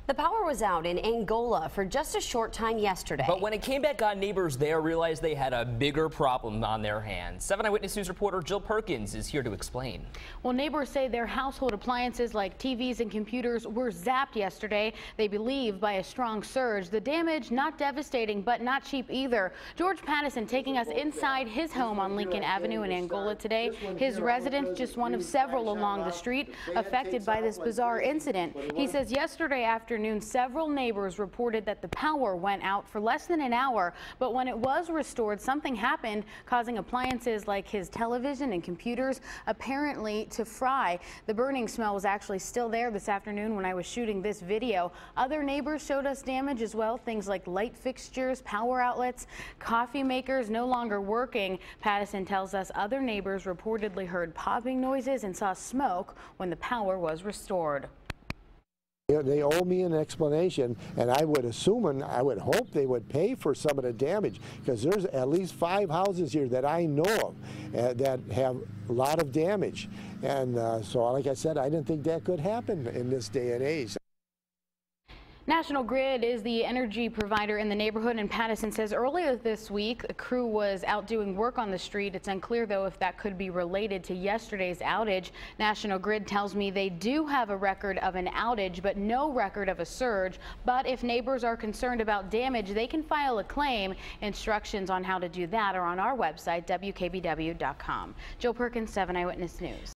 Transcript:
The power was out in Angola for just a short time yesterday. But when it came back on, neighbors there realized they had a bigger problem on their hands. 7 Eyewitness News reporter Jill Perkins is here to explain. Well, neighbors say their household appliances like TVs and computers were zapped yesterday. They believe by a strong surge. The damage not devastating, but not cheap either. George Pattison taking us inside his home on Lincoln Avenue in Angola today. His residence just one of several along the street affected by this bizarre incident. He says yesterday afternoon, several neighbors reported that the power went out for less than an hour, but when it was restored, something happened, causing appliances like his television and computers apparently to fry. The burning smell was actually still there this afternoon when I was shooting this video. Other neighbors showed us damage as well, things like light fixtures, power outlets, coffee makers no longer working. Pattison tells us other neighbors reportedly heard popping noises and saw smoke when the power was restored. They owe me an explanation, and I would assume and I would hope they would pay for some of the damage, because there's at least 5 houses here that I know of that have a lot of damage. And so, like I said, I didn't think that could happen in this day and age. National Grid is the energy provider in the neighborhood, and Pattison says earlier this week a crew was out doing work on the street. It's unclear, though, if that could be related to yesterday's outage. National Grid tells me they do have a record of an outage, but no record of a surge. But if neighbors are concerned about damage, they can file a claim. Instructions on how to do that are on our website, WKBW.com. Jill Perkins, 7 Eyewitness News.